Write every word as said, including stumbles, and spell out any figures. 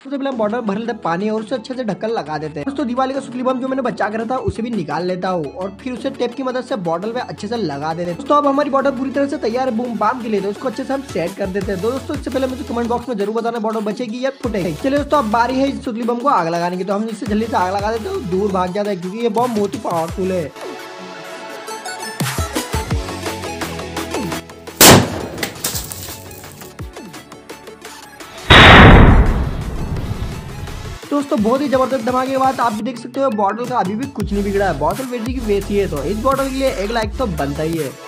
सबसे पहले हम बॉटल भर लेते हैं पानी और उसे अच्छे से ढक्कन लगा देते हैं। दोस्तों दिवाली का सुतली बम जो मैंने बचा के रखा था उसे भी निकाल लेता हूँ और फिर उसे टेप की मदद से बॉटल में अच्छे से लगा देते हैं। दोस्तों अब हमारी बॉटल पूरी तरह से तैयार है बूम बाम के लिए, तो उसको अच्छे से हम सेट कर देते हैं। दोस्तों इससे पहले मुझे कमेंट बॉक्स में जरूर बताना बॉटल बचेगी या फुटेगी। चलिए दोस्तों अब बारी है इस सुतली बम को आग लगाने की, तो हम इससे जल्दी से आग लगा देते हैं, दूर भाग जाता है क्योंकि ये बम बहुत ही पावरफुल है। दोस्तों बहुत ही जबरदस्त धमाके के बाद आप भी देख सकते हो बॉटल का अभी भी कुछ नहीं बिगड़ा है, बॉटल वैसी की वैसी है, तो इस बॉटल के लिए एक लाइक तो बनता ही है।